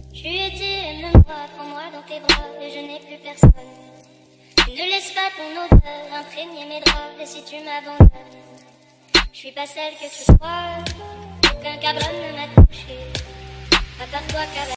Je lui ai dit, aime-moi, prends-moi dans tes bras, et je n'ai plus personne. Tu ne laisses pas ton odeur imprégner mes draps, et si tu m'abandonnes, je suis pas celle que tu crois. Aucun cabron ne m'a touché, à part toi, cabron.